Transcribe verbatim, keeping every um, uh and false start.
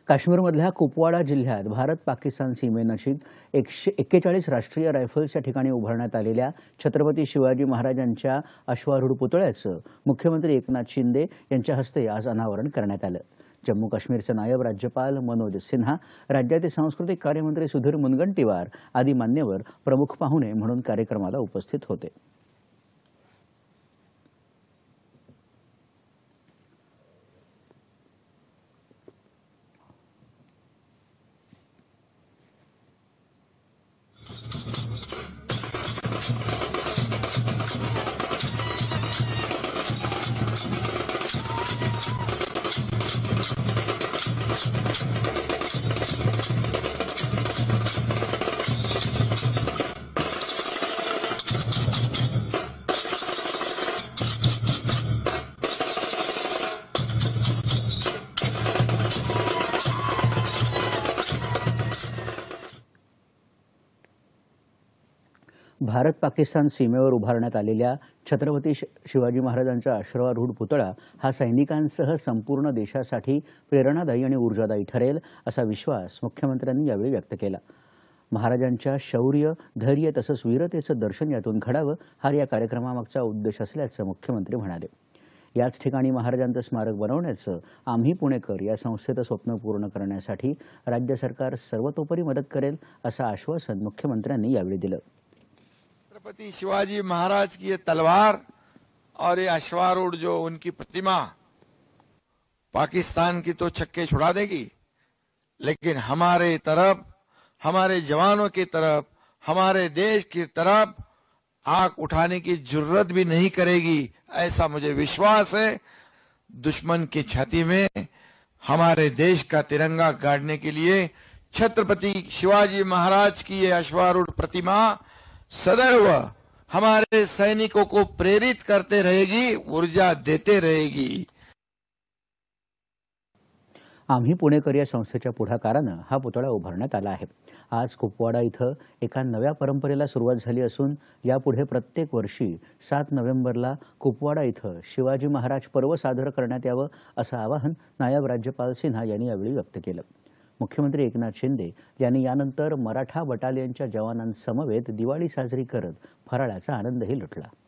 काश्मीरमधल्या कुपवाडा जिल्ह्यात भारत पाकिस्तान सीमेनजीक एकशे एक्केचाळीस राष्ट्रीय रायफल्सच्या ठिकाणी उभारण्यात आलेल्या छत्रपती शिवाजी महाराजांच्या अश्वारूढ पुतळ्याचं मुख्यमंत्री एकनाथ शिंदे यांच्या हस्ते आज अनावरण करण्यात आलं। जम्मू काश्मीरचे नायब राज्यपाल मनोज सिन्हा, राज्याचे सांस्कृतिक कार्यमंत्री सुधीर मुनगंटीवार आदी मान्यवर प्रमुख पाहुणे म्हणून कार्यक्रमाला उपस्थित होते। भारत पाकिस्तान सीमेवर उभारण्यात आलेल्या छत्रपती शिवाजी महाराजांचा अश्वारूढ पुतळा हा सैनिकांसह संपूर्ण देशासाठी प्रेरणादायी आणि ऊर्जादायी ठरेल असा विश्वास मुख्यमंत्र्यांनी यावेळी व्यक्त केला। महाराजांच्या शौर्य, धैर्य तसंच वीरतेचं दर्शन यातून घडावं हा या कार्यक्रमामागचा उद्देश असल्याचं मुख्यमंत्री म्हणाले। याच ठिकाणी महाराजांचं स्मारक बनवण्याचं आम्ही पुणेकर या संस्थेचं स्वप्न पूर्ण करण्यासाठी राज्य सरकार सर्वतोपरी मदत करेल असं आश्वासन मुख्यमंत्र्यांनी यावेळी दिलं। छत्रपति शिवाजी महाराज की ये तलवार और ये अश्वारूढ़ जो उनकी प्रतिमा पाकिस्तान की तो छक्के छुड़ा देगी, लेकिन हमारे तरफ, हमारे जवानों की तरफ, हमारे देश की तरफ आंख उठाने की जरूरत भी नहीं करेगी, ऐसा मुझे विश्वास है। दुश्मन की छाती में हमारे देश का तिरंगा गाड़ने के लिए छत्रपति शिवाजी महाराज की ये अश्वारूढ़ प्रतिमा सदैव हमारे सैनिकों को प्रेरित करते रहेगी, ऊर्जा देते रहेगी। आम्ही पुणेकर या संस्थेच्या पुढाकारानं हा पुतळा उभारण्यात आला आहे। आज कुपवाडा इथं एका नव्या परंपरेला सुरुवात झाली असून यापुढे प्रत्येक वर्षी सात नोव्हेंबरला कुपवाडा इथं शिवाजी महाराज पर्व साजरं करण्यात यावं असं आवाहन नायब राज्यपाल सिन्हा यांनी यावेळी व्यक्त केलं। मुख्यमंत्री एकनाथ शिंदे यांनी यानंतर मराठा बटालियनच्या जवानांसमवेत दिवाळी साजरी करत फराळाचा आनंदही लुटला।